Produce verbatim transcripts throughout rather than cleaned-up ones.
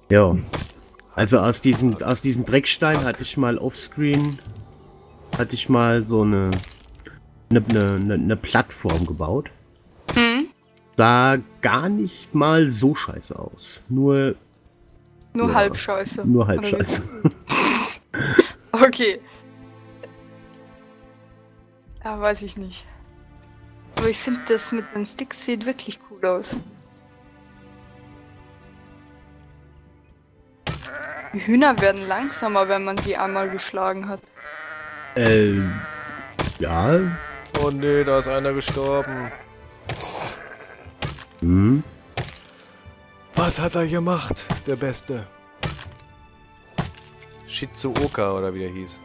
Ja. Also aus diesen, aus diesen Dreckstein hatte ich mal offscreen, hatte ich mal so eine, eine, eine, eine Plattform gebaut. Hm? Sah gar nicht mal so scheiße aus. Nur... Nur ja, halb scheiße. Nur halb Oder wie? scheiße. Okay. Ja, weiß ich nicht. Aber ich finde, das mit den Sticks sieht wirklich cool aus. Die Hühner werden langsamer, wenn man sie einmal geschlagen hat. Ähm... Ja... Oh nee, da ist einer gestorben. Hm. Was hat er gemacht, der Beste? Shizuoka oder wie der hieß.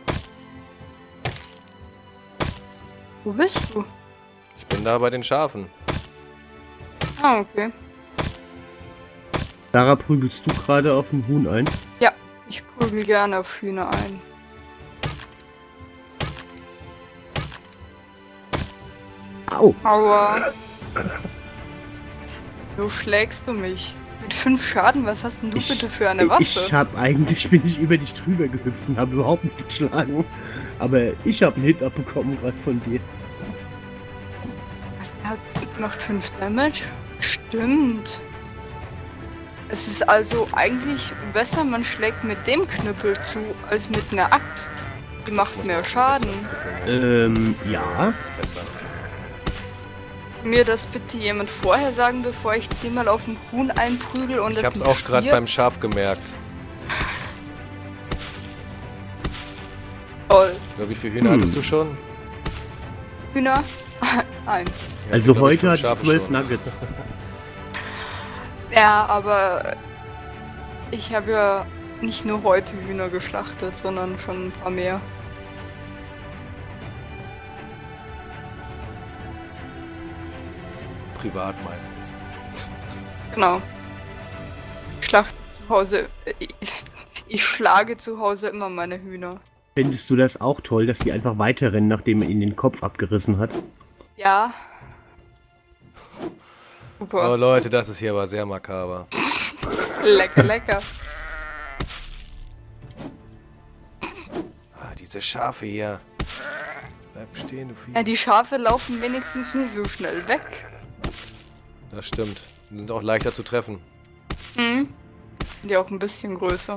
Wo bist du? Ich bin da bei den Schafen. Ah, okay. Sarah, prügelst du gerade auf den Huhn ein? Ja, ich prügel gerne auf Hühner ein. Au! Aua. So schlägst du mich. Mit fünf Schaden, was hast denn du Ich- bitte für eine Waffe? Ich hab eigentlich, bin ich über dich drüber gehüpft und habe überhaupt nicht geschlagen. Aber ich habe einen Hit abbekommen gerade von dir. Was, der hat macht fünf Damage? Stimmt. Es ist also eigentlich besser, man schlägt mit dem Knüppel zu, als mit einer Axt. Die macht mehr Schaden. Ähm, ja. Das ist besser. Mir das bitte jemand vorher sagen, bevor ich zehnmal auf den Huhn einprügel und Ich es hab's mich auch gerade stirbt? beim Schaf gemerkt. Toll. Nur wie viele Hühner Hm. hattest du schon? Hühner? Eins. Ich Also hatte, glaub ich, heute fünf hat ich Schafe zwölf schon. Nuggets. Ja, aber ich habe ja nicht nur heute Hühner geschlachtet, sondern schon ein paar mehr. Privat meistens. Genau. Ich schlachte zu Hause. Ich, ich schlage zu Hause immer meine Hühner. Findest du das auch toll, dass die einfach weiterrennen, nachdem man ihnen den Kopf abgerissen hat? Ja. Oh Super. Leute, das ist hier aber sehr makaber. Lecker, lecker. Ah, diese Schafe hier. Bleib stehen, du Vieh. Ja, die Schafe laufen wenigstens nicht so schnell weg. Das stimmt. Die sind auch leichter zu treffen. Hm. Die auch ein bisschen größer.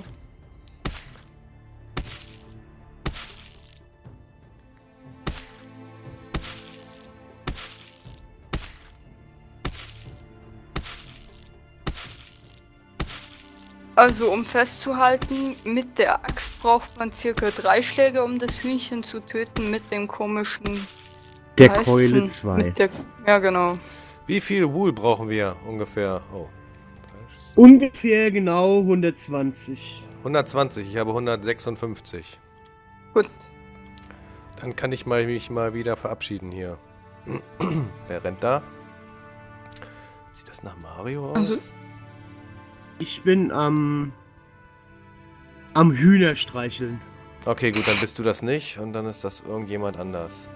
Also um festzuhalten, mit der Axt braucht man circa drei Schläge, um das Hühnchen zu töten, mit dem komischen... Der heißt's Keule denn? zwei. Mit der, ja, genau. Wie viel Wool brauchen wir ungefähr? Oh. Ungefähr genau hundertzwanzig. hundertzwanzig, ich habe hundertsechsundfünfzig. Gut. Dann kann ich mal, mich mal wieder verabschieden hier. Wer rennt da? Sieht das nach Mario aus? Also- Ich bin am... am Hühner streicheln. Okay, gut, dann bist du das nicht und dann ist das irgendjemand anders.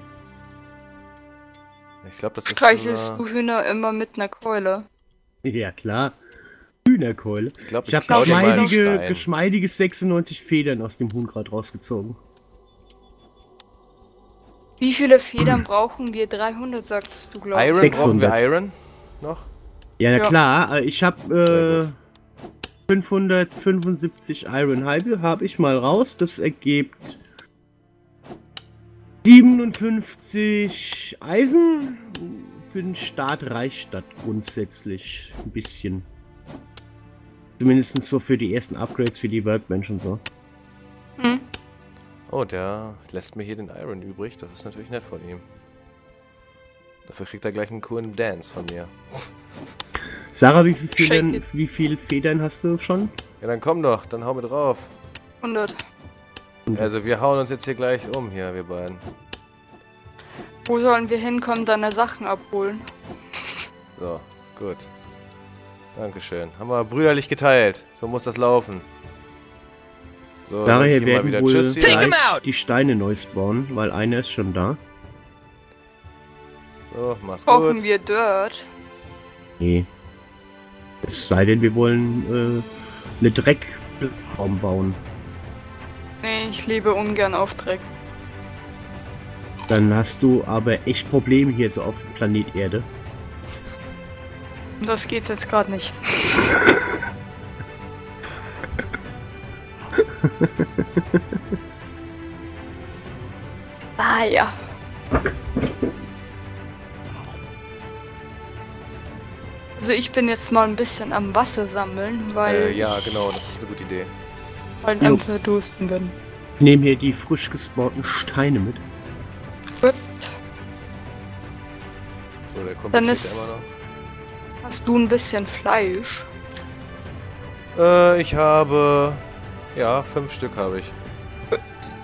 Ich glaube, das ist Streichelst sogar- du Hühner immer mit einer Keule? Ja, klar. Hühnerkeule. Ich glaube, Ich ich, habe klau dir mal einen geschmeidige, Stein. geschmeidige sechsundneunzig Federn aus dem Huhn gerade rausgezogen. Wie viele Federn brauchen wir? dreihundert, sagtest du, glaube ich. Iron, brauchen wir sechshundert. Iron noch? Ja, na Ja. klar. äh, Ich Sehr habe gut. äh, fünfhundertfünfundsiebzig Iron halbe habe ich mal raus. Das ergibt siebenundfünfzig Eisen. Für den Start reicht das grundsätzlich ein bisschen. Zumindest so für die ersten Upgrades für die Workbench und so. Hm? Oh, der lässt mir hier den Iron übrig. Das ist natürlich nett von ihm. Dafür kriegt er gleich einen coolen Dance von mir. Sarah, wie viel Shake Federn, it. wie viel Federn hast du schon? Ja, dann komm doch, dann hau mit drauf. hundert. Also wir hauen uns jetzt hier gleich um, hier, wir beiden. Wo sollen wir hinkommen, deine Sachen abholen? So, gut. Dankeschön. Haben wir brüderlich geteilt. So muss das laufen. So, sag ich Daher ihm mal werden wieder wohl Tschüss hier. gleich die Steine neu spawnen, weil einer ist schon da. So, mach's Brauchen gut. wir Dirt? Nee. Es sei denn, wir wollen eine Dreckplattform bauen. Nee, ich lebe ungern auf Dreck. Dann hast du aber echt Probleme hier so auf dem Planet Erde. Um das geht's jetzt gerade nicht. Ah ja. Also ich bin jetzt mal ein bisschen am Wasser sammeln, weil Äh, ja, ich genau, das ist eine gute Idee. bald am Verdursten bin. Ich nehme hier die frisch gespawnten Steine mit. Gut. So, der kommt Dann jetzt ist- immer noch. Hast du ein bisschen Fleisch? Äh, ich habe... Ja, fünf Stück habe ich. Gut.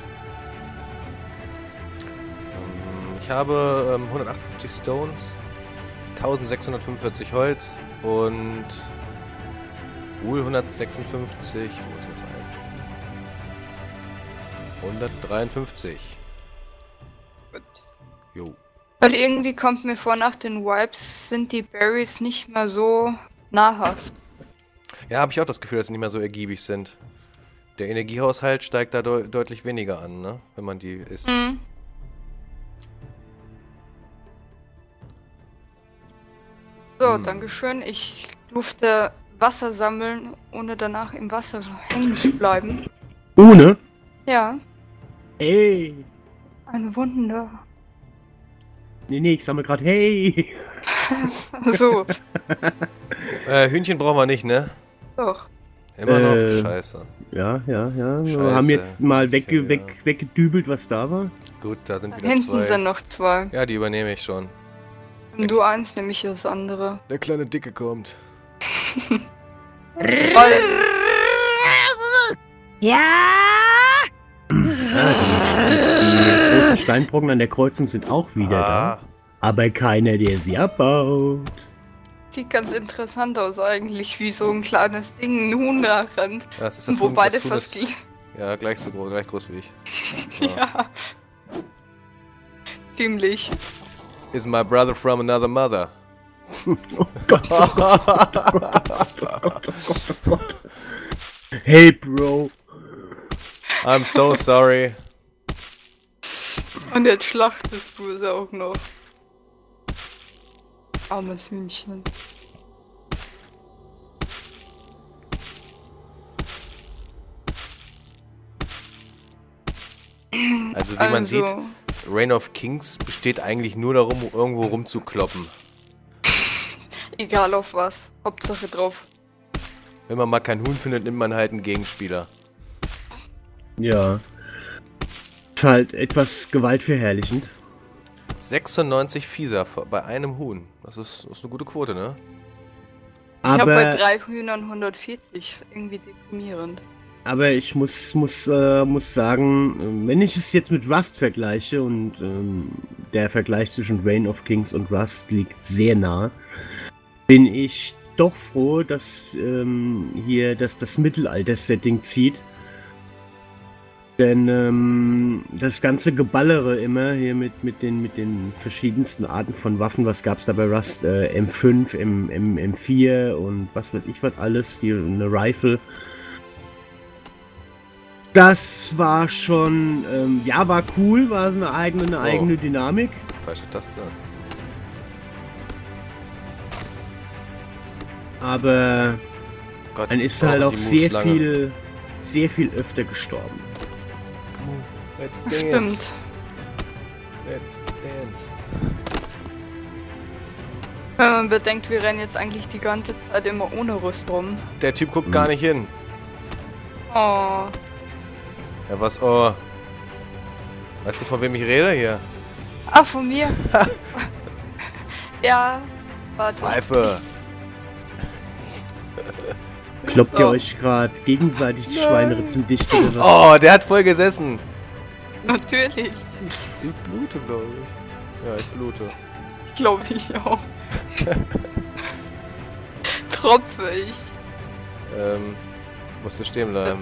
Ähm, ich habe ähm, hundertachtundfünfzig Stones, eintausendsechshundertfünfundvierzig Holz und Wohl hundertsechsundfünfzig. Wo ist das alles? hundertdreiundfünfzig. Gut. Jo. Weil irgendwie kommt mir vor, nach den Wipes sind die Berries nicht mehr so nahrhaft. Ja, habe ich auch das Gefühl, dass sie nicht mehr so ergiebig sind. Der Energiehaushalt steigt da deu deutlich weniger an, ne? Wenn man die isst. Mhm. So, Hm. dankeschön. Ich durfte Wasser sammeln, ohne danach im Wasser hängen zu bleiben. Ohne? Ja, Ey! ein Wunder. Nee, nee, ich sammle gerade. Hey! So, Äh, Hühnchen brauchen wir nicht, ne? doch. Immer noch? Äh, Scheiße. Ja, ja, ja. Wir Scheiße. haben jetzt mal weg, Okay, weg, ja. weggedübelt, was da war. Gut, da sind wieder Hinten zwei. sind noch zwei. Ja, die übernehme ich schon. Nimm du eins, nehme ich das andere. Der kleine Dicke kommt. Weil, Die großen Steinbrocken an der Kreuzung sind auch wieder Ah, da. Aber keiner, der sie abbaut. sieht ganz interessant aus eigentlich, wie so ein kleines Ding ein Huhn da rennt. das ist das Wo Huhn- beide das Huhn fast ist- die. Ja, gleich so groß, gleich groß wie ich. Ja. Ziemlich. Is my brother from another mother? Hey, Bro. I'm so sorry. Und jetzt schlachtest du es auch noch. Armes Hühnchen. Also wie man Also, sieht, Reign of Kings besteht eigentlich nur darum, irgendwo rumzukloppen. egal auf was. Hauptsache drauf. Wenn man mal keinen Huhn findet, nimmt man halt einen Gegenspieler. Ja. Ist halt etwas gewaltverherrlichend. sechsundneunzig Fieser bei einem Huhn. Das ist, das ist eine gute Quote, ne? Ich habe bei Aber, drei Hühnern hundertvierzig. Irgendwie deprimierend. aber ich muss, muss, äh, muss sagen, äh, wenn ich es jetzt mit Rust vergleiche und ähm, der Vergleich zwischen Reign of Kings und Rust liegt sehr nah, bin ich doch froh, dass ähm, hier dass das Mittelalter-Setting zieht. Denn ähm, das ganze Geballere immer hier mit, mit, den, mit den verschiedensten Arten von Waffen, was gab's da bei Rust? Äh, M fünf, M, M, M vier und was weiß ich was alles, die, eine Rifle. Das war schon, ähm, ja, war cool, war eine eigene, eine Oh. eigene Dynamik. Falsche Taste. Aber Gott, man ist brauchen halt auch die Moves sehr lange. viel, sehr viel öfter gestorben. Come on, let's dance. Stimmt. Let's dance. Wenn man bedenkt, wir rennen jetzt eigentlich die ganze Zeit immer ohne Rüst rum. Der Typ guckt gar nicht hin. Oh. Ja, was? Oh. Weißt du, von wem ich rede hier? Ah, von mir? Ja, warte. Pfeife. Kloppt ihr So. euch gerade gegenseitig die Schweinritzen dicht oder was? Oh, der hat voll gesessen. Natürlich. Ich blute, glaube ich. Ja, ich blute. Glaube ich auch. Tropfe ich. Ähm, musste stehen bleiben.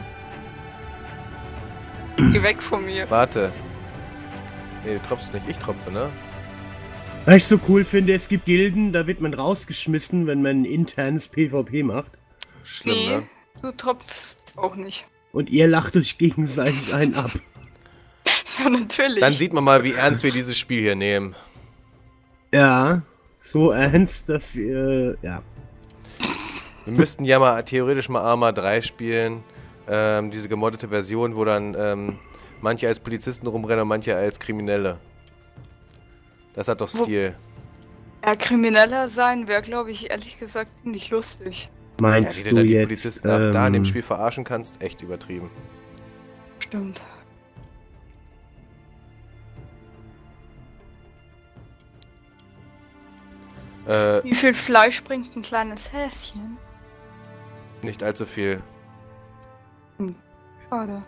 Geh weg von mir. Warte. Nee, du tropfst nicht. Ich tropfe, ne? Was ich so cool finde, es gibt Gilden, da wird man rausgeschmissen, wenn man ein internes PvP macht. Schlimm, Nee. ne? Du tropfst auch nicht. Und ihr lacht euch gegenseitig einen ab. Ja, natürlich. Dann sieht man mal, wie ernst wir dieses Spiel hier nehmen. Ja, so ernst, dass ihr, ja. Wir müssten ja mal theoretisch mal Arma drei spielen. Ähm, diese gemoddete Version, wo dann ähm, manche als Polizisten rumrennen und manche als Kriminelle. Das hat doch Stil. Ja, Krimineller sein wäre, glaube ich, ehrlich gesagt ziemlich lustig. Meinst ja, wie du du da die jetzt, Polizisten ähm, da in dem Spiel verarschen kannst, echt übertrieben. Stimmt. Äh, Wie viel Fleisch bringt ein kleines Häschen? nicht allzu viel. Hm, schade.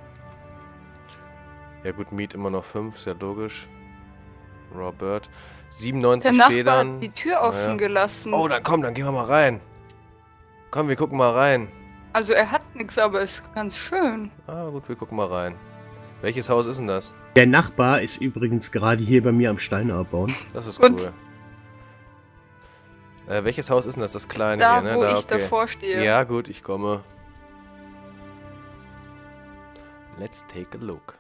Ja gut, Meat immer noch fünf, ist ja logisch. Raw Bird. siebenundneunzig Der Nachbar Federn. hat die Tür offen Naja. gelassen. Oh, dann komm, dann gehen wir mal rein. Komm, wir gucken mal rein. Also er hat nichts, aber ist ganz schön. Ah, gut, wir gucken mal rein. Welches Haus ist denn das? Der Nachbar ist übrigens gerade hier bei mir am Steine abbauen. Das ist Und- cool. Äh, welches Haus ist denn das? Das kleine Da, hier, ne? wo Da, ich okay. davor stehe. Ja, gut, ich komme. Let's take a look.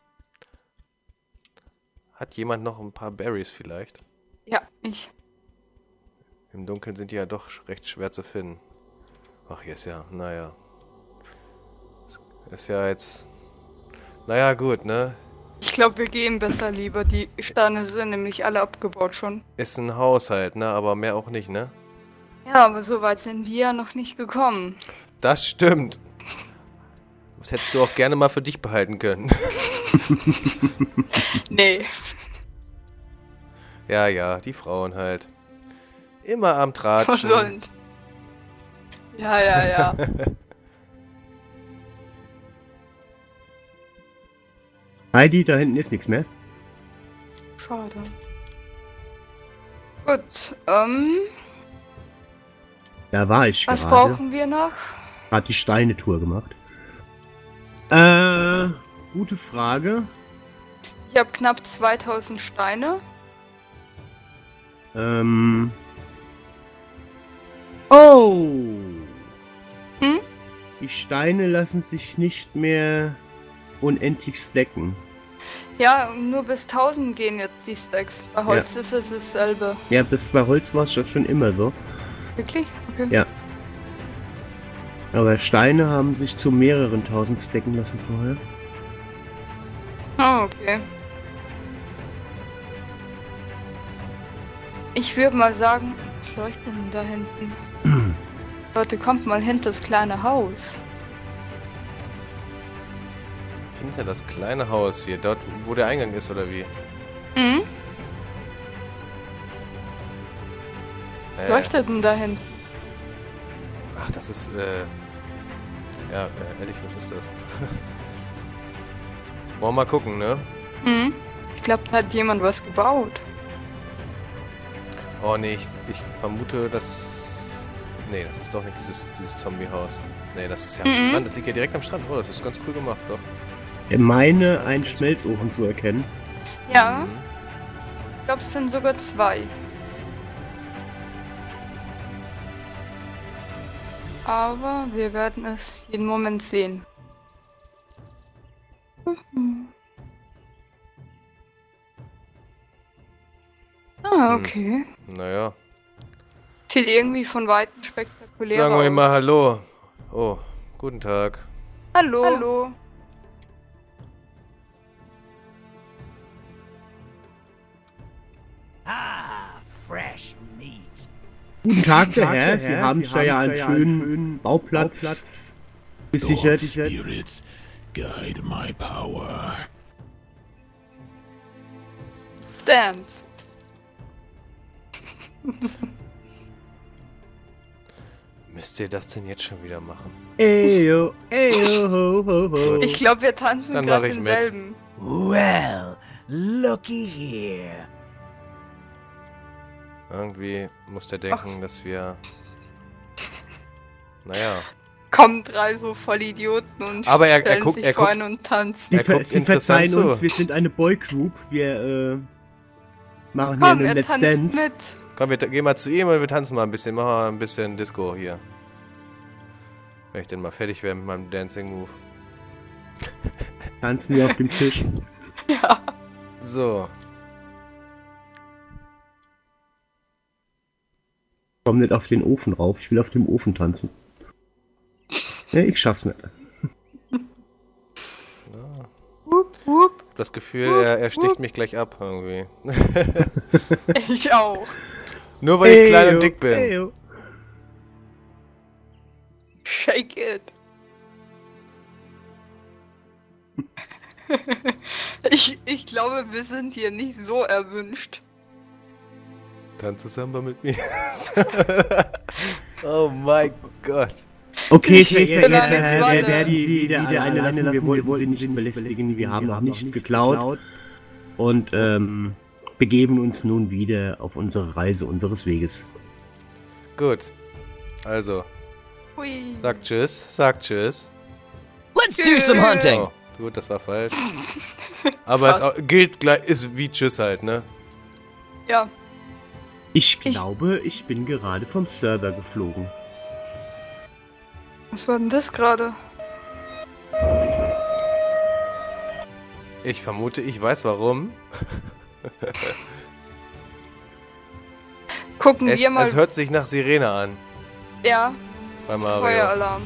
Hat jemand noch ein paar Berries vielleicht? Ja, ich. Im Dunkeln sind die ja doch recht schwer zu finden. Ach, hier ist ja, naja. Ist ja jetzt... Naja, gut, ne? Ich glaube, wir gehen besser lieber. Die Steine sind nämlich alle abgebaut schon. Ist ein Haushalt, ne? Aber mehr auch nicht, ne? Ja, aber so weit sind wir ja noch nicht gekommen. Das stimmt. Das hättest du auch gerne mal für dich behalten können. Nee. Ja, ja, die Frauen halt. Immer am Was Tratschen. sollen? Ja, ja, ja. Heidi, da hinten ist nichts mehr. Schade. Gut, ähm, Da war ich was gerade. brauchen wir noch? Hat die Steine-Tour gemacht. Äh, gute Frage. Ich habe knapp zweitausend Steine. Ähm. Oh! Hm? Die Steine lassen sich nicht mehr unendlich stacken. Ja, nur bis tausend gehen jetzt die Stacks. Bei Holz ist es dasselbe. Ja, bis bei Holz war es doch schon immer so. Wirklich? Okay. Ja. Aber Steine haben sich zu mehreren tausend stacken lassen vorher. Ah, okay. Ich würde mal sagen, was leuchtet denn da hinten? Leute, kommt mal hinter das kleine Haus. Hinter das kleine Haus hier, dort wo der Eingang ist, oder wie? Mhm. Äh, Leuchtet denn da hinten? Ach, das ist, äh... Ja, äh, ehrlich, was ist das? Wollen wir mal gucken, ne? Mhm. Ich glaube, da hat jemand was gebaut. Oh nee, ich, ich vermute, dass... Nee, das ist doch nicht dieses, dieses Zombie-Haus. Nee, das ist ja am Mhm. Strand, das liegt ja direkt am Strand. Oh, das ist ganz cool gemacht, doch. Ich meine, einen Schmelzofen zu erkennen. Ja, Mhm. ich glaube, es sind sogar zwei. Aber wir werden es jeden Moment sehen. Mhm. Ah, okay. Naja. Sieht irgendwie von Weitem spektakulär Sagen wir aus. mal Hallo. Oh, guten Tag. Hallo. Hallo. Ah, fresh meat. Guten Tag, der Tag, Herr. der Sie Herr. haben Sie sich da ja haben einen da ja schönen, einen schönen Bauplatz, Bauplatz gesichert. Spirits guide my power. Dance. Müsst ihr das denn jetzt schon wieder machen? Eyo, eyo, ho, ho, ho. Ich glaube, wir tanzen Dann gerade mach ich mit. denselben. Well, looky here. Irgendwie muss der denken, dass wir... Naja. Kommen drei so Vollidioten und Aber er- er stellen guckt- sich er vor guckt- einen und tanzen. Sie, Er ver guckt Sie interessant verzeihen uns, zu. wir sind eine Boygroup. Wir äh, machen Komm, hier er einen Let's tanzt Dance. mit. Komm, wir ta- gehen mal zu ihm und wir tanzen mal ein bisschen. Machen wir ein bisschen Disco hier. Wenn ich denn mal fertig wäre mit meinem Dancing Move. Tanzen wir auf dem Tisch. Ja. So. Ich komm nicht auf den Ofen rauf, ich will auf dem Ofen tanzen. Ja, ich schaff's nicht. Wupp, wupp. Das Gefühl, er, er sticht mich gleich ab irgendwie. Ich auch. Nur weil ich klein und dick bin. Eyo. Shake it. ich, ich glaube, wir sind hier nicht so erwünscht. Tanze Samba mit mir. Oh mein Gott. Okay, Ich Herr bin Herr- eine Herr- Qualle. Herr Verdi, wieder alleine lassen. Wir wollten Sie nicht belästigen, wir haben noch nichts geklaut. Und ähm, begeben uns nun wieder auf unsere Reise unseres Weges. Gut. Also, Hui. sag tschüss, sag tschüss. Let's do some hunting. Oh, gut, das war falsch. Aber es au- gilt gleich, ist wie tschüss halt, ne? Ja. Ich Ich- glaube, ich bin gerade vom Server geflogen. Was war denn das gerade? Ich vermute, ich weiß warum. Gucken Es, wir mal. es hört sich nach Sirene an. Ja, Bei Mario. Feueralarm.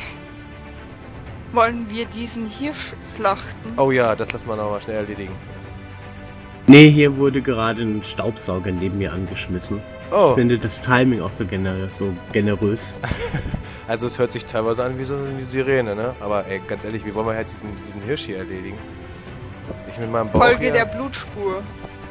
Wollen wir diesen hier sch- schlachten? Oh ja, das lassen wir nochmal schnell erledigen. Nee, hier wurde gerade ein Staubsauger neben mir angeschmissen. Oh, Ich finde das Timing auch so, gener so generös. also es hört sich teilweise an wie so eine Sirene, ne? Aber ey, ganz ehrlich, wie wollen wir jetzt diesen, diesen Hirsch hier erledigen? Ich mit meinem Bauch Folge hier. der Blutspur.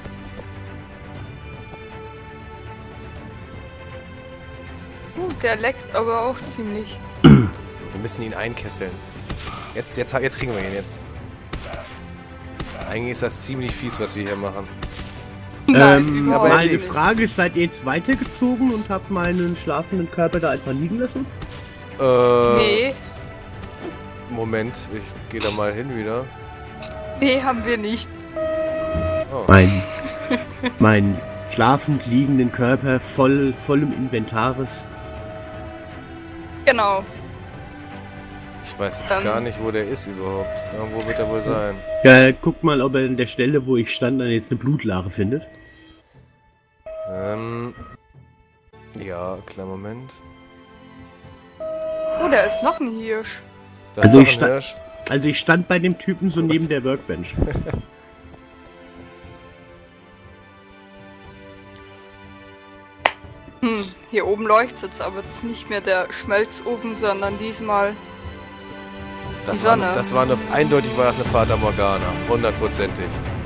Uh, der leckt aber auch ziemlich. Wir müssen ihn einkesseln. Jetzt, jetzt, jetzt kriegen wir ihn jetzt. Eigentlich ist das ziemlich fies, was wir hier machen. Nein, ähm, überhaupt aber meine nicht. Frage ist, seid ihr jetzt weitergezogen und habt meinen schlafenden Körper da einfach liegen lassen? Äh, Nee, Moment, ich gehe da mal hin wieder. nee, haben wir nicht. Oh. Mein, mein schlafend liegenden Körper voll, voll im Inventaris. Genau. Ich weiß jetzt Ähm. gar nicht, wo der ist überhaupt. Irgendwo wird er wohl sein. Ja, guckt mal, ob er an der Stelle, wo ich stand, dann jetzt eine Blutlache findet. Ähm. Ja, kleinen Moment. Oh, da ist noch ein Hirsch. Da Also ist ich noch ein sta- Hirsch. Also ich stand bei dem Typen so neben der Workbench. Hm, hier oben leuchtet es, aber das ist nicht mehr der Schmelzofen, sondern diesmal Das die war, Sonne. das war eine, eindeutig war das eine Fata Morgana. Hundertprozentig.